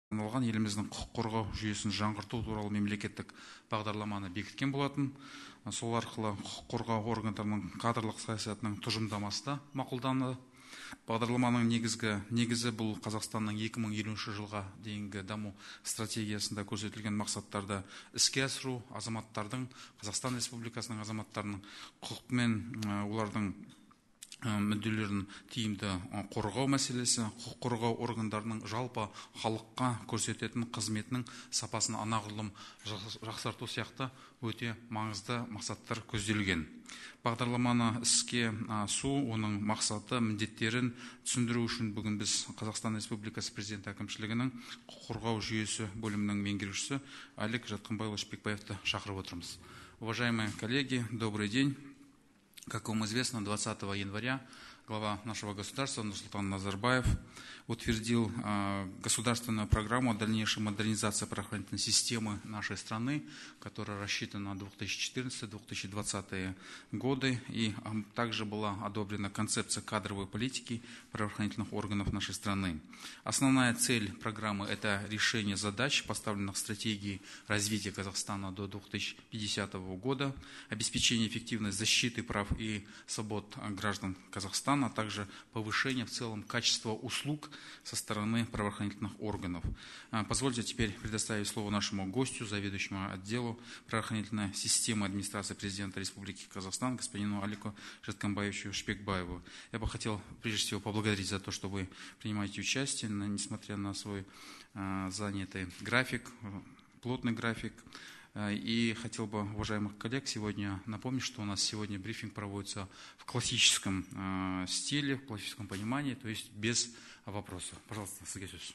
арналған еліміздің құқық қорғау жүйесін жаңғырту туралы мемлекеттік бағдарламаны бекіткен болатын. Сол арқылы құқық қорғау органдарының кадрлық саясатының тұжырымдамасы да мақұлданды. Бағдарламаның негізі бұл Қазақстанның 2050 жылға дейінгі даму стратегиясында көрсетілген мақсаттарды іске асыру, азаматтардың, Қазақстан Республикасының азаматтарының құқық мен олардың мүдделерін тиімді қорғау мәселесі, құқық қорғау органдарының жалпы халыққа көрсететін қызметінің сапасын анағұрлым жақсарту сияқты өте маңызды мақсаттар көзделген. Бағдарламаны іске асыру, оның мақсаты, міндеттерін түсіндіру үшін бүгін біз Қазақстан Республикасы Президент әкімшілігінің құқық қорғау жүйесі бөлімінің меңгерушісі Алик Жатканбайұлы Шпекбаевты шақырып отырмыз. Уважаемые коллеги, добрый день. Как вам известно, 20 января глава нашего государства Нурсултан Назарбаев утвердил государственную программу дальнейшей модернизации правоохранительной системы нашей страны, которая рассчитана на 2014-2020 годы, и также была одобрена концепция кадровой политики правоохранительных органов нашей страны. Основная цель программы – это решение задач, поставленных в стратегии развития Казахстана до 2050 года, обеспечение эффективной защиты прав и свобод граждан Казахстана, а также повышение в целом качества услуг со стороны правоохранительных органов. Позвольте теперь предоставить слово нашему гостю, заведующему отделу правоохранительной системы администрации президента Республики Казахстан, господину Алику Жатканбаевичу Шпекбаеву. Я бы хотел прежде всего поблагодарить за то, что вы принимаете участие, несмотря на свой занятый график, плотный график. И хотел бы уважаемых коллег сегодня напомнить, что у нас сегодня брифинг проводится в классическом стиле, в классическом понимании, то есть без вопросов. Пожалуйста, Сергей Алексеевич.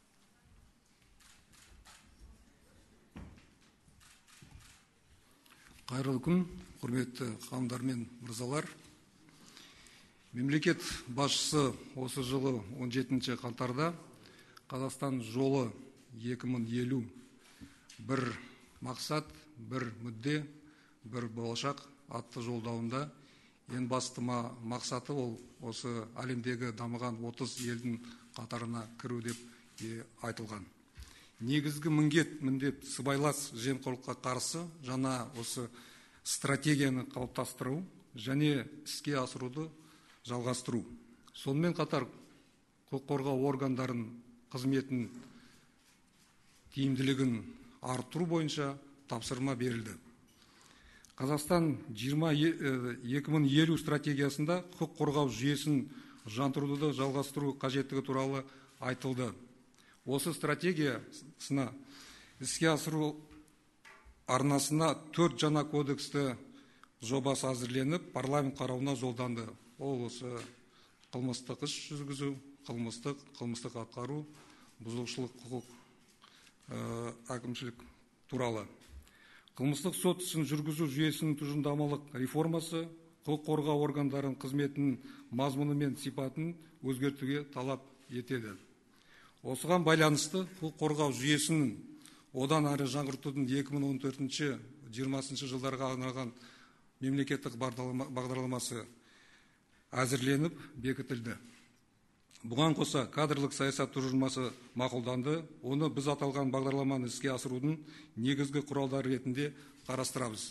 Қайырлы күн, құрметті ханымдар мен мырзалар. Мемлекет басшысы осы жылы 17 қаңтарда Қазақстан жолы 2050 бір мақсат, бір мүдде, бір болашақ атты жолдауында ең басты мақсаты ол осы әлемдегі дамыған 30 елдің қатарына кіру деп айтылған. Негізгі міндет сыбайлас жемқорлыққа қарсы жаңа осы стратегияны қалыптастыру және іске асыруды жалғастыру. Сонымен қатар құқық қорғау органдарының қызметін тиімділігін арттыру бойынша тапсырма берілді. Қазақстан 2050 стратегиясында құқық қорғау жүйесін жандандыруды жалғастыру қажеттігі туралы айтылды. Осы стратегиясына іске асыру арнасына 4 жаңа кодексті жобасы әзірленіп, парламент қарауына жолданды. Ол осы қылмыстық іс жүргізу, қылмыстық атқару, бұзушылық құқық әкімшілік туралы. Қылмыстық сот ісін жүргізу жүйесінің тұжырымдамалық реформасы құқық қорғау органдарының қызметінің мазмұны мен сипатын өзгертуге талап етеді. Осыған байланысты құқық қорғау жүйесінің одан әрі жаңғыртудың 2014-2020 жылдарға арналған мемлекеттік бағдарламасы әзірленіп бекітілді. Бұған қоса кадрлық саясат тұжырымдамасы мақұлданды. Оны біз аталған бағдарламаны іске асырудың негізгі құралдары ретінде қарастырамыз.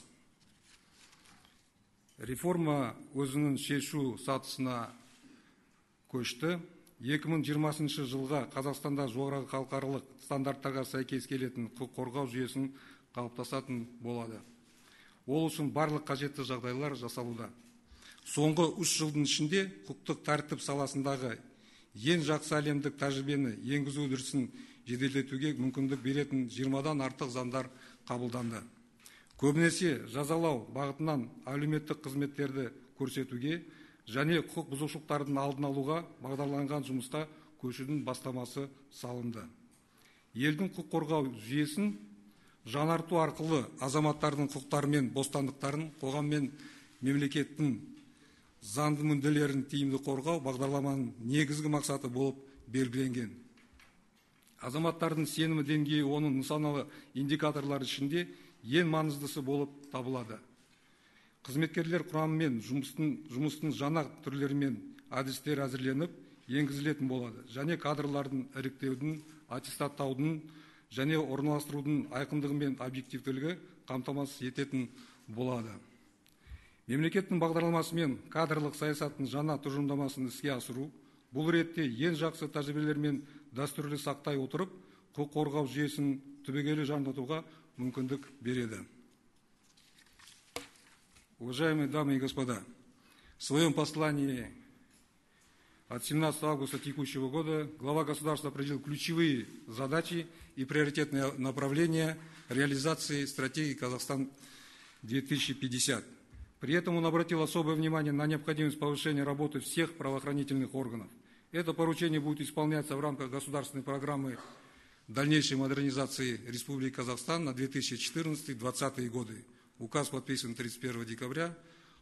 Реформа өзінің шешу сатысына көшті. 2020 жылға Қазақстанда жоғары халықаралық стандарттарға сәйкес келетін құқық қорғау жүйесін қалыптасатын болады. Ол үшін барлық қажетті жағдайлар жасалуда. Соңғы 3 жылдың ішінде құқықтық тәртіп саласындағы ең жақсы әлемдік тәжірибені енгізу үдерісін жеделдетуге мүмкіндік беретін 20-дан артық заңдар қабылданды. Көбінесе жазалау бағытынан әлеуметтік қызметтерді көрсетуге және құқық бұзушылықтардың алдын алуға бағдарланған жұмысқа көшудің бастамасы салынды. Елдің құқық қорғау жүйесін жаңарту арқылы азаматтардың құқықтары мен бостандықтарын, қоғам мен мемлекеттің заңды мүдделерін тиімді қорғау бағдарламаның негізгі мақсаты болып белгіленген. Азаматтардың сенімі деңгейі оның нысаналы индикаторлар ішінде ең маңыздысы болып табылады. Қызметкерлер құрамы мен жұмыстың жаңа түрлері мен әдістер әзірленіп, енгізілетін болады. Және кадрлардың іріктеудің, аттестаттаудың және орналастырудың айқындығы мен объективтілігі қамтамасыз ететін болады. Мемлекеттің бағдарламасы мен кадрлық саясаттың жаңа тұжырымдамасын іске асыру бұл ретте ең жақсы тәжірибелер мен дәстүрді сақтай отырып, құқық қорғау жүйесін түбегейлі жаңғыртуға мүмкіндік береді. Уважаемые дамы и господа, в своем послании от 17 августа текущего года глава государства определил ключевые задачи и приоритетные направления реализации стратегии «Казахстан-2050». При этом он обратил особое внимание на необходимость повышения работы всех правоохранительных органов. Это поручение будет исполняться в рамках государственной программы дальнейшей модернизации Республики Казахстан на 2014-2020 годы. Указ подписан 31 декабря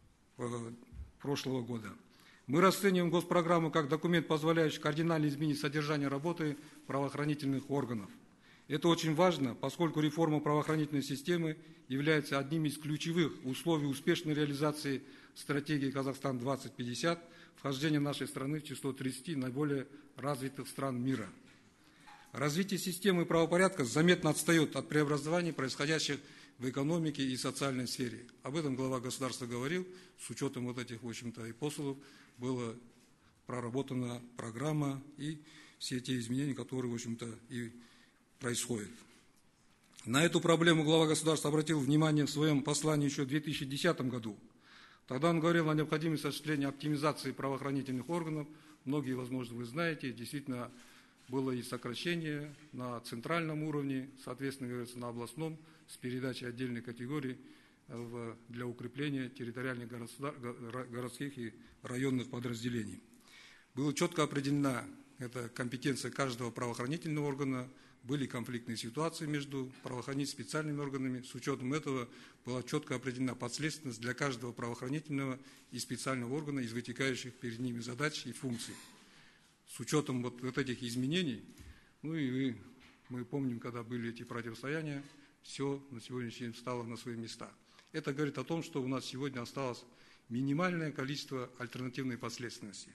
прошлого года. Мы расцениваем госпрограмму как документ, позволяющий кардинально изменить содержание работы правоохранительных органов. Это очень важно, поскольку реформа правоохранительной системы является одним из ключевых условий успешной реализации стратегии «Казахстан-2050», вхождения нашей страны в число 30 наиболее развитых стран мира. Развитие системы правопорядка заметно отстает от преобразований, происходящих в экономике и социальной сфере. Об этом глава государства говорил. С учетом вот этих, в общем-то, и посылов была проработана программа и все те изменения, которые, в общем-то, и происходят. На эту проблему глава государства обратил внимание в своем послании еще в 2010 году. Тогда он говорил о необходимости осуществления оптимизации правоохранительных органов. Многие, возможно, вы знаете, действительно было и сокращение на центральном уровне, соответственно, говорится, на областном, с передачей отдельной категории для укрепления территориальных городских и районных подразделений. Была четко определена эта компетенция каждого правоохранительного органа, были конфликтные ситуации между правоохранительными специальными органами. С учетом этого была четко определена подследственность для каждого правоохранительного и специального органа из вытекающих перед ними задач и функций. С учетом вот этих изменений, ну и мы помним, когда были эти противостояния, все на сегодняшний день встало на свои места. Это говорит о том, что у нас сегодня осталось минимальное количество альтернативной подследственности.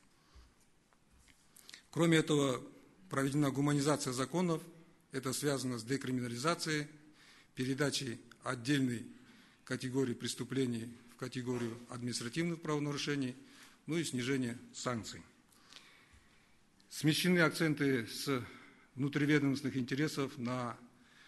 Кроме этого, проведена гуманизация законов. Это связано с декриминализацией, передачей отдельной категории преступлений в категорию административных правонарушений, ну и снижение санкций. Смещены акценты с внутриведомственных интересов на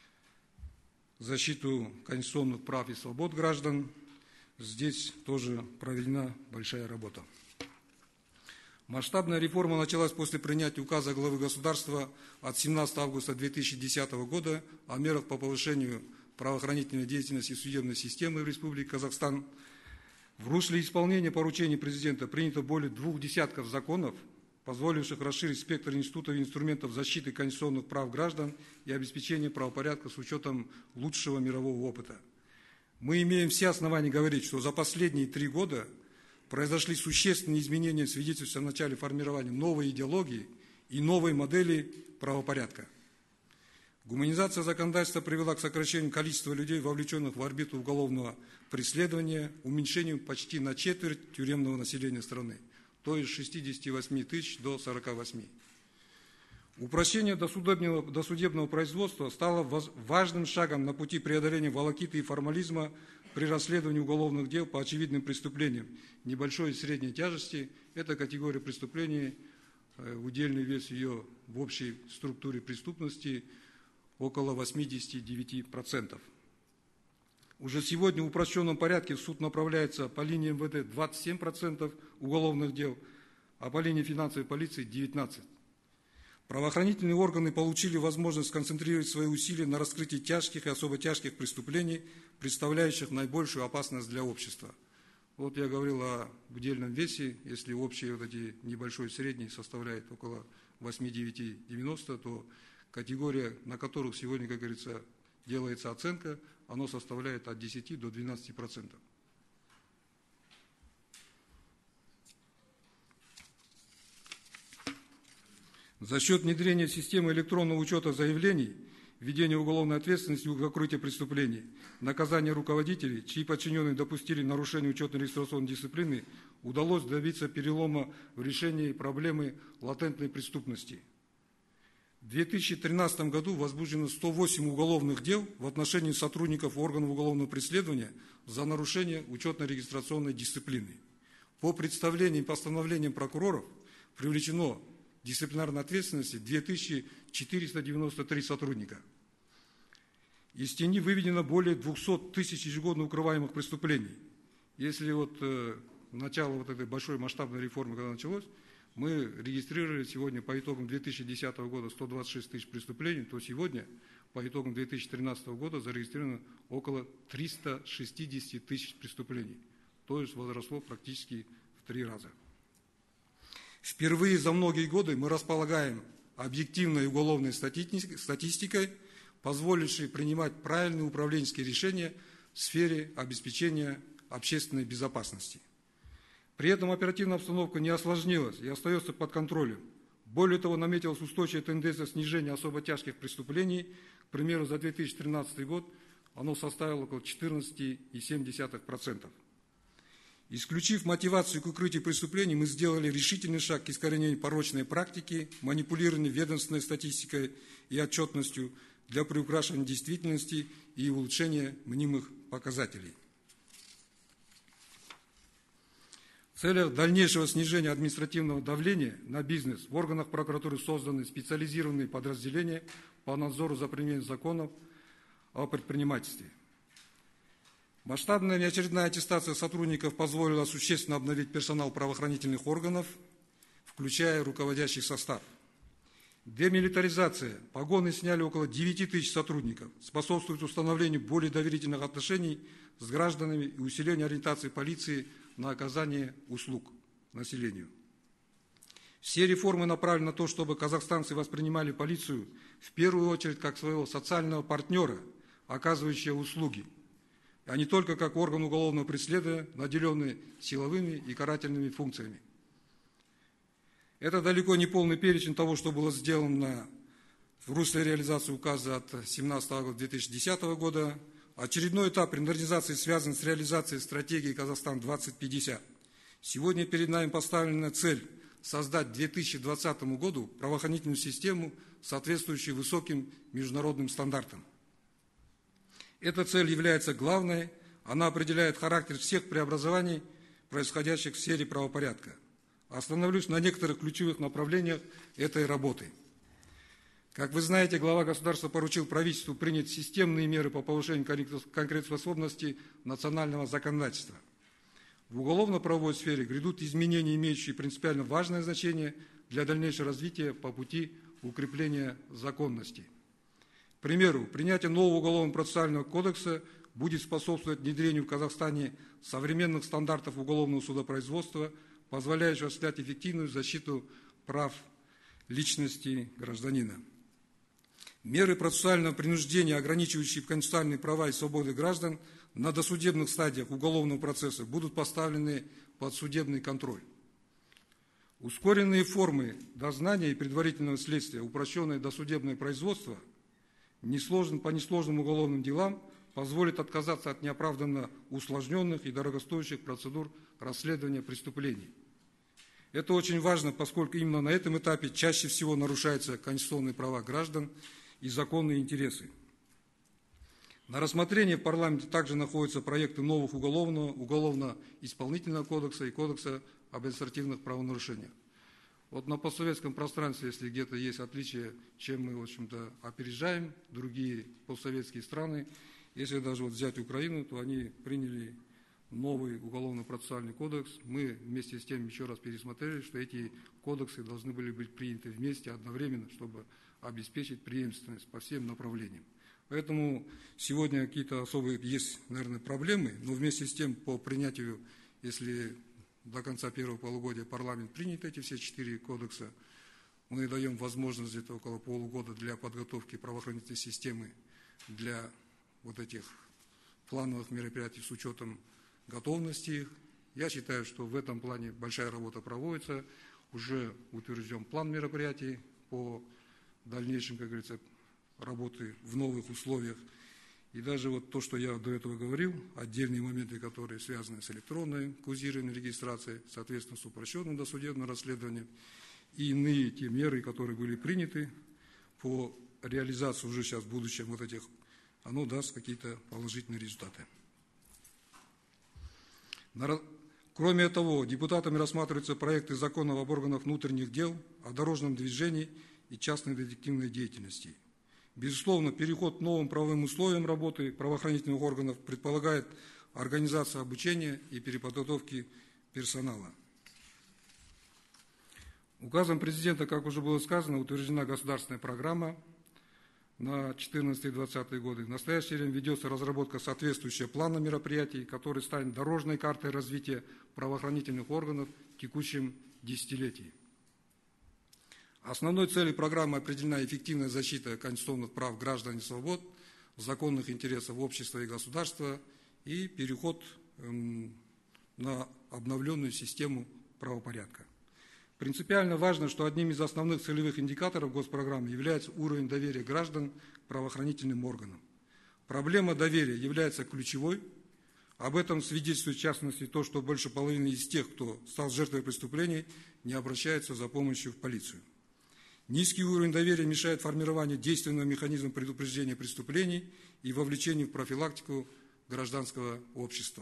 защиту конституционных прав и свобод граждан. Здесь тоже проведена большая работа. Масштабная реформа началась после принятия указа главы государства от 17 августа 2010 года о мерах по повышению правоохранительной деятельности и судебной системы в Республике Казахстан. В русле исполнения поручений президента принято более 2 десятков законов, позволивших расширить спектр институтов и инструментов защиты конституционных прав граждан и обеспечения правопорядка с учетом лучшего мирового опыта. Мы имеем все основания говорить, что за последние 3 года произошли существенные изменения, свидетельствующие о начале формирования новой идеологии и новой модели правопорядка. Гуманизация законодательства привела к сокращению количества людей, вовлеченных в орбиту уголовного преследования, уменьшению почти на четверть тюремного населения страны, то есть с 68 тысяч до 48. Упрощение досудебного производства стало важным шагом на пути преодоления волокиты и формализма при расследовании уголовных дел по очевидным преступлениям небольшой и средней тяжести. Это категория преступлений, удельный вес ее в общей структуре преступности около 89%. Уже сегодня в упрощенном порядке в суд направляется по линии МВД 27% уголовных дел, а по линии финансовой полиции 19%. Правоохранительные органы получили возможность сконцентрировать свои усилия на раскрытии тяжких и особо тяжких преступлений, представляющих наибольшую опасность для общества. Вот я говорил о удельном весе. Если общий вот эти небольшой и средний составляет около 8-9-90, то категория, на которых сегодня, как говорится, делается оценка, оно составляет от 10 до 12%. За счет внедрения системы электронного учета заявлений введение уголовной ответственности за укрытие преступлений, наказание руководителей, чьи подчиненные допустили нарушение учетно-регистрационной дисциплины, удалось добиться перелома в решении проблемы латентной преступности. В 2013 году возбуждено 108 уголовных дел в отношении сотрудников органов уголовного преследования за нарушение учетно-регистрационной дисциплины. По представлениям и постановлениям прокуроров привлечено к дисциплинарной ответственности 2493 сотрудника. Из тени выведено более 200 тысяч ежегодно укрываемых преступлений. Если начало этой большой масштабной реформы, когда началось, мы регистрировали сегодня по итогам 2010 года 126 тысяч преступлений, то сегодня по итогам 2013 года зарегистрировано около 360 тысяч преступлений. То есть возросло практически в 3 раза. Впервые за многие годы мы располагаем объективной уголовной статистикой, позволившей принимать правильные управленческие решения в сфере обеспечения общественной безопасности. При этом оперативная обстановка не осложнилась и остается под контролем. Более того, наметилась устойчивая тенденция снижения особо тяжких преступлений. К примеру, за 2013 год оно составило около 14,7%. Исключив мотивацию к укрытию преступлений, мы сделали решительный шаг к искоренению порочной практики, манипулирования ведомственной статистикой и отчетностью для приукрашивания действительности и улучшения мнимых показателей. В целях дальнейшего снижения административного давления на бизнес в органах прокуратуры созданы специализированные подразделения по надзору за применением законов о предпринимательстве. Масштабная неочередная аттестация сотрудников позволила существенно обновить персонал правоохранительных органов, включая руководящий состав. Демилитаризация. Погоны сняли около 9 тысяч сотрудников, способствует установлению более доверительных отношений с гражданами и усилению ориентации полиции на оказание услуг населению. Все реформы направлены на то, чтобы казахстанцы воспринимали полицию в первую очередь как своего социального партнера, оказывающего услуги, а не только как орган уголовного преследования, наделенный силовыми и карательными функциями. Это далеко не полный перечень того, что было сделано в русле реализации указа от 17 августа 2010 года. Очередной этап модернизации связан с реализацией стратегии «Казахстан-2050». Сегодня перед нами поставлена цель создать к 2020 году правоохранительную систему, соответствующую высоким международным стандартам. Эта цель является главной, она определяет характер всех преобразований, происходящих в сфере правопорядка. Остановлюсь на некоторых ключевых направлениях этой работы. Как вы знаете, глава государства поручил правительству принять системные меры по повышению конкурентоспособности национального законодательства. В уголовно-правовой сфере грядут изменения, имеющие принципиально важное значение для дальнейшего развития по пути укрепления законности. К примеру, принятие нового уголовно-процессуального кодекса будет способствовать внедрению в Казахстане современных стандартов уголовного судопроизводства, позволяющих осуществлять эффективную защиту прав личности гражданина. Меры процессуального принуждения, ограничивающие конституционные права и свободы граждан на досудебных стадиях уголовного процесса, будут поставлены под судебный контроль. Ускоренные формы дознания и предварительного следствия, упрощенное досудебное производство по несложным уголовным делам позволит отказаться от неоправданно усложненных и дорогостоящих процедур расследования преступлений. Это очень важно, поскольку именно на этом этапе чаще всего нарушаются конституционные права граждан и законные интересы. На рассмотрении в парламенте также находятся проекты новых уголовно-исполнительного кодекса и кодекса об административных правонарушениях. Вот на постсоветском пространстве, если где-то есть отличия, чем мы, в общем-то, опережаем другие постсоветские страны, если даже взять Украину, то они приняли новый уголовно-процессуальный кодекс. Мы вместе с тем еще раз пересмотрели, что эти кодексы должны были быть приняты вместе одновременно, чтобы обеспечить преемственность по всем направлениям. Поэтому сегодня какие-то особые есть, наверное, проблемы, но вместе с тем по принятию, если до конца первого полугодия парламент примет эти все 4 кодекса, мы даем возможность где-то около полугода для подготовки правоохранительной системы для вот этих плановых мероприятий с учетом готовности их. Я считаю, что в этом плане большая работа проводится, уже утвержден план мероприятий по дальнейшим, как говорится, работы в новых условиях. И даже вот то, что я до этого говорил, отдельные моменты, которые связаны с электронной кузированной регистрацией, соответственно, с упрощенным досудебным расследованием, и иные те меры, которые были приняты по реализации уже сейчас в будущем вот этих, оно даст какие-то положительные результаты. Кроме того, депутатами рассматриваются проекты законов об органах внутренних дел, о дорожном движении и частной детективной деятельности. Безусловно, переход к новым правовым условиям работы правоохранительных органов предполагает организацию обучения и переподготовки персонала. Указом президента, как уже было сказано, утверждена государственная программа на 2014-2020 годы. В настоящее время ведется разработка соответствующего плана мероприятий, который станет дорожной картой развития правоохранительных органов в текущем десятилетии. Основной целью программы определена эффективная защита конституционных прав граждан и свобод, законных интересов общества и государства и переход на обновленную систему правопорядка. Принципиально важно, что одним из основных целевых индикаторов госпрограммы является уровень доверия граждан к правоохранительным органам. Проблема доверия является ключевой. Об этом свидетельствует в частности то, что больше половины из тех, кто стал жертвой преступлений, не обращаются за помощью в полицию. Низкий уровень доверия мешает формированию действенного механизма предупреждения преступлений и вовлечению в профилактику гражданского общества.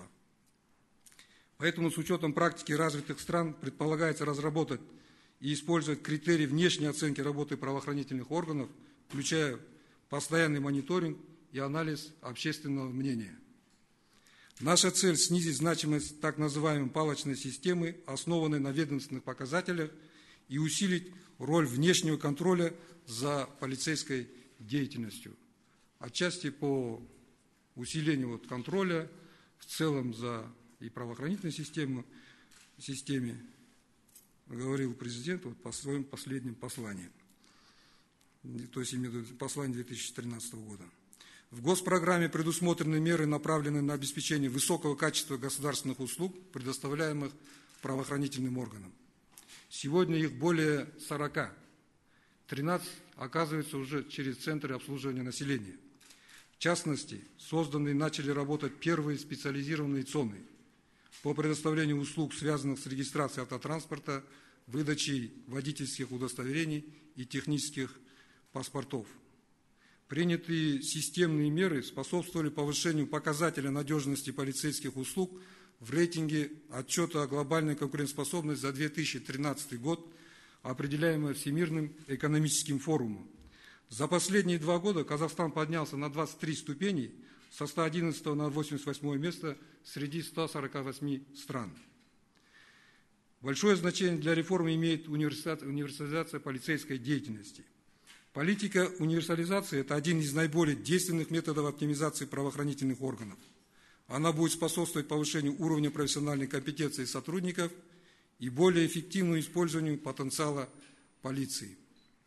Поэтому с учетом практики развитых стран предполагается разработать и использовать критерии внешней оценки работы правоохранительных органов, включая постоянный мониторинг и анализ общественного мнения. Наша цель – снизить значимость так называемой палочной системы, основанной на ведомственных показателях, и усилить роль внешнего контроля за полицейской деятельностью. Отчасти по усилению контроля в целом за и правоохранительной системе, говорил президент по своему последнему посланию, то есть именно послание 2013 года. В госпрограмме предусмотрены меры, направленные на обеспечение высокого качества государственных услуг, предоставляемых правоохранительным органам. Сегодня их более 40. 13 оказывается уже через центры обслуживания населения. В частности, созданы и начали работать первые специализированные ЦОНы по предоставлению услуг, связанных с регистрацией автотранспорта, выдачей водительских удостоверений и технических паспортов. Принятые системные меры способствовали повышению показателя надежности полицейских услуг в рейтинге отчета о глобальной конкурентоспособности за 2013 год, определяемого Всемирным экономическим форумом. За последние 2 года Казахстан поднялся на 23 ступени со 111 на 88 место среди 148 стран. Большое значение для реформы имеет универсализация полицейской деятельности. Политика универсализации – это один из наиболее действенных методов оптимизации правоохранительных органов. Она будет способствовать повышению уровня профессиональной компетенции сотрудников и более эффективному использованию потенциала полиции.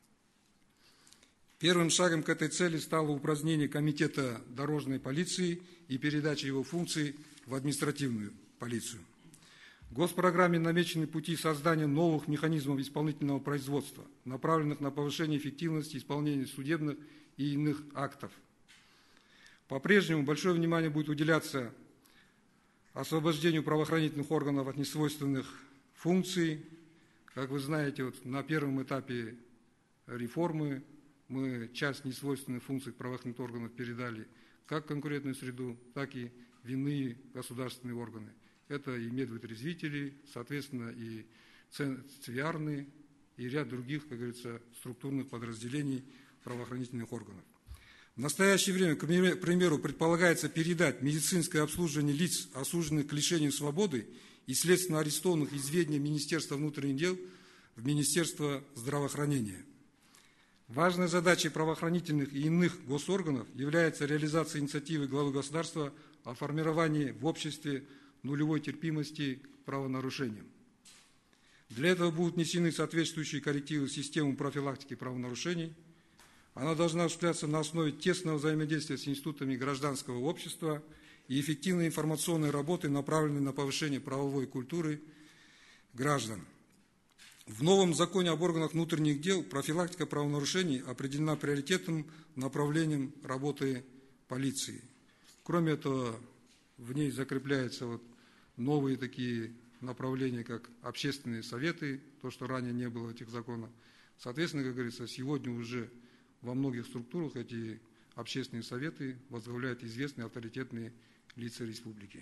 Первым шагом к этой цели стало упразднение Комитета дорожной полиции и передача его функций в административную полицию. В госпрограмме намечены пути создания новых механизмов исполнительного производства, направленных на повышение эффективности исполнения судебных и иных актов. По-прежнему большое внимание будет уделяться освобождению правоохранительных органов от несвойственных функций. Как вы знаете, на первом этапе реформы мы часть несвойственных функций правоохранительных органов передали как в конкурентную среду, так и в иные государственные органы. Это и медвытрезвители, соответственно, и ЦВИАРные, и ряд других, как говорится, структурных подразделений правоохранительных органов. В настоящее время, к примеру, предполагается передать медицинское обслуживание лиц, осужденных к лишению свободы и следственно арестованных из ведения Министерства внутренних дел в Министерство здравоохранения. Важной задачей правоохранительных и иных госорганов является реализация инициативы главы государства о формировании в обществе нулевой терпимости к правонарушениям. Для этого будут внесены соответствующие коррективы в систему профилактики правонарушений. Она должна осуществляться на основе тесного взаимодействия с институтами гражданского общества и эффективной информационной работы, направленной на повышение правовой культуры граждан. В новом законе об органах внутренних дел профилактика правонарушений определена приоритетным направлением работы полиции. Кроме этого, в ней закрепляются новые такие направления, как общественные советы, то, что ранее не было в этих законах. Соответственно, как говорится, сегодня уже во многих структурах эти общественные советы возглавляют известные авторитетные лица республики.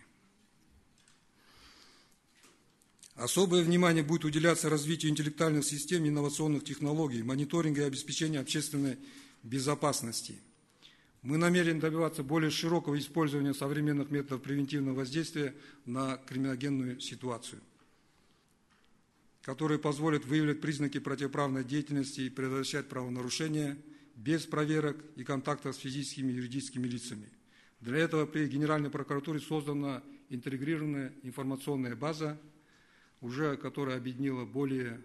Особое внимание будет уделяться развитию интеллектуальных систем и инновационных технологий, мониторинга и обеспечения общественной безопасности. Мы намерены добиваться более широкого использования современных методов превентивного воздействия на криминогенную ситуацию, которые позволят выявлять признаки противоправной деятельности и предотвращать правонарушения без проверок и контактов с физическими и юридическими лицами. Для этого при Генеральной прокуратуре создана интегрированная информационная база, которая объединила более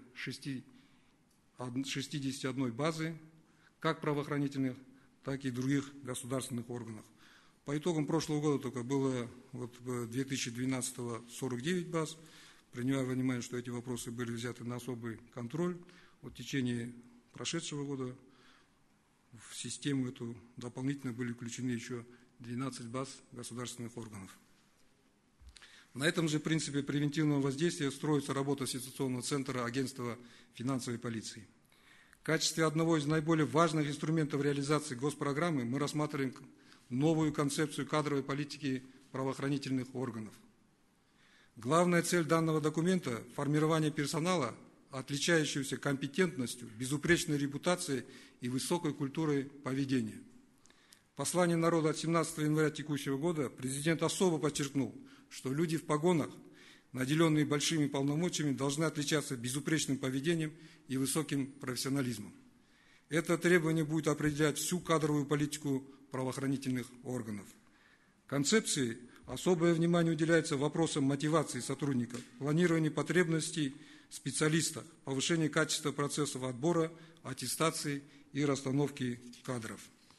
61 базы, как правоохранительных, так и других государственных органов. По итогам прошлого года только было в 2012 49 баз, принимая во внимание, что эти вопросы были взяты на особый контроль. В течение прошедшего года в систему эту дополнительно были включены еще 12 баз государственных органов. На этом же принципе превентивного воздействия строится работа ситуационного центра агентства финансовой полиции. В качестве одного из наиболее важных инструментов реализации госпрограммы мы рассматриваем новую концепцию кадровой политики правоохранительных органов. Главная цель данного документа – формирование персонала, отличающегося компетентностью, безупречной репутацией и высокой культурой поведения. В послании народа от 17 января текущего года президент особо подчеркнул, что люди в погонах, наделенные большими полномочиями, должны отличаться безупречным поведением и высоким профессионализмом. Это требование будет определять всю кадровую политику правоохранительных органов. В концепции особое внимание уделяется вопросам мотивации сотрудников, планирования потребностей специалистов, повышения качества процессов отбора, аттестации и расстановки кадров.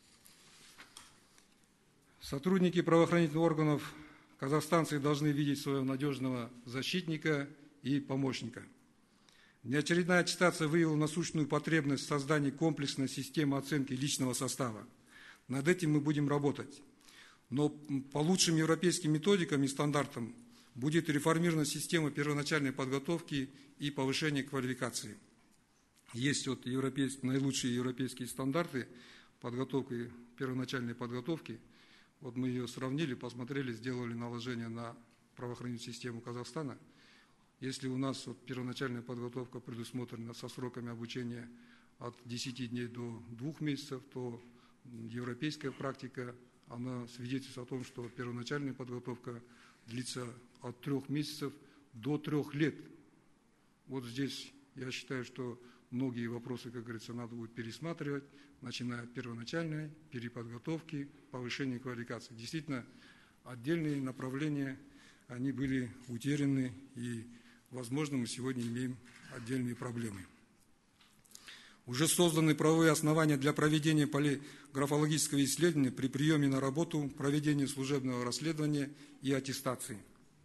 Сотрудники правоохранительных органов казахстанцы должны видеть своего надежного защитника и помощника. Неочередная аттестация выявила насущную потребность в создании комплексной системы оценки личного состава. Над этим мы будем работать. Но по лучшим европейским методикам и стандартам будет реформирована система первоначальной подготовки и повышения квалификации. Есть наилучшие европейские стандарты подготовки, первоначальной подготовки. Мы ее сравнили, посмотрели, сделали наложение на правоохранительную систему Казахстана. Если у нас первоначальная подготовка предусмотрена со сроками обучения от 10 дней до 2 месяцев, то европейская практика, она свидетельствует о том, что первоначальная подготовка длится от 3 месяцев до 3 лет. Здесь я считаю, что многие вопросы, как говорится, надо будет пересматривать, начиная от первоначальной переподготовки, повышения квалификации. Действительно, отдельные направления, они были утеряны, и, возможно, мы сегодня имеем отдельные проблемы. Уже созданы правовые основания для проведения полиграфологического исследования при приеме на работу, проведения служебного расследования и аттестации.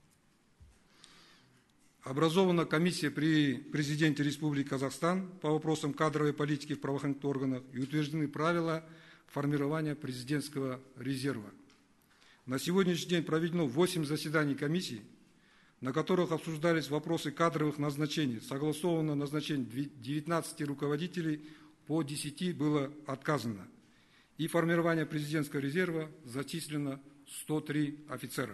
Образована комиссия при президенте Республики Казахстан по вопросам кадровой политики в правоохранительных органах и утверждены правила формирования президентского резерва. На сегодняшний день проведено 8 заседаний комиссии, на которых обсуждались вопросы кадровых назначений. Согласовано назначение 19 руководителей, по 10 было отказано. И формирование президентского резерва зачислено 103 офицера.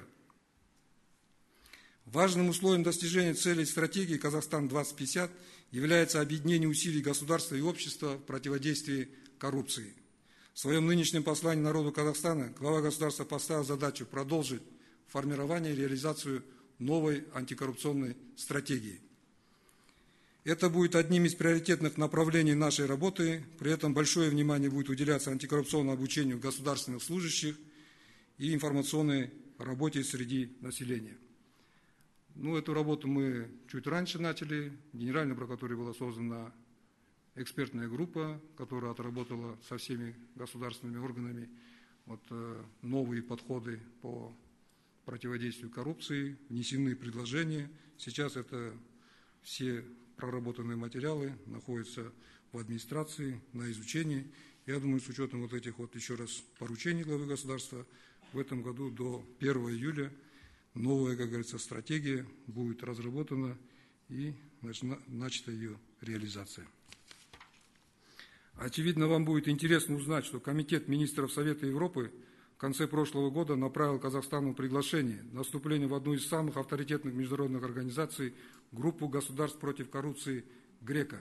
Важным условием достижения целей стратегии «Казахстан-2050» является объединение усилий государства и общества в противодействии коррупции. В своем нынешнем послании народу Казахстана глава государства поставил задачу продолжить формирование и реализацию новой антикоррупционной стратегии. Это будет одним из приоритетных направлений нашей работы, при этом большое внимание будет уделяться антикоррупционному обучению государственных служащих и информационной работе среди населения. Эту работу мы чуть раньше начали. В Генеральной прокуратуре была создана экспертная группа, которая отработала со всеми государственными органами новые подходы по противодействию коррупции, внесены предложения. Сейчас это все проработанные материалы находятся в администрации на изучении. Я думаю, с учетом вот этих вот еще раз поручений главы государства, в этом году до 1 июля новая, как говорится, стратегия будет разработана и начата ее реализация. Очевидно, вам будет интересно узнать, что Комитет министров Совета Европы в конце прошлого года направил Казахстану приглашение на вступление в одну из самых авторитетных международных организаций, группу государств против коррупции ГРЕКО.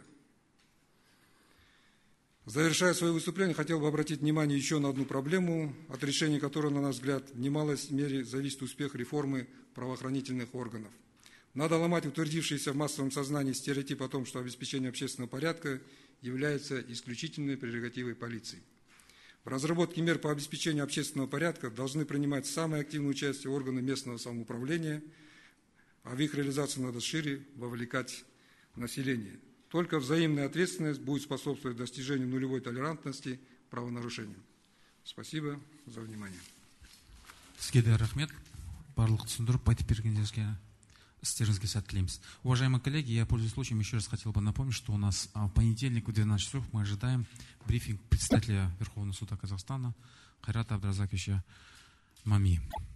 Завершая свое выступление, хотел бы обратить внимание еще на одну проблему, от решения которой, на наш взгляд, в немалой мере зависит успех реформы правоохранительных органов. Надо ломать утвердившийся в массовом сознании стереотип о том, что обеспечение общественного порядка является исключительной прерогативой полиции. В разработке мер по обеспечению общественного порядка должны принимать самое активное участие органы местного самоуправления, а в их реализацию надо шире вовлекать население. Только взаимная ответственность будет способствовать достижению нулевой толерантности правонарушениям. Спасибо за внимание. Сізге рахмет. Барлық түсіндіріп айтып бергендеріңізге сіздеріңізге сәт тілейміз. Уважаемые коллеги, я, пользуясь случаем, еще раз хотел бы напомнить, что у нас в понедельник в 12 часов мы ожидаем брифинг председателя Верховного суда Казахстана Хайрата Абдразаковича Мами.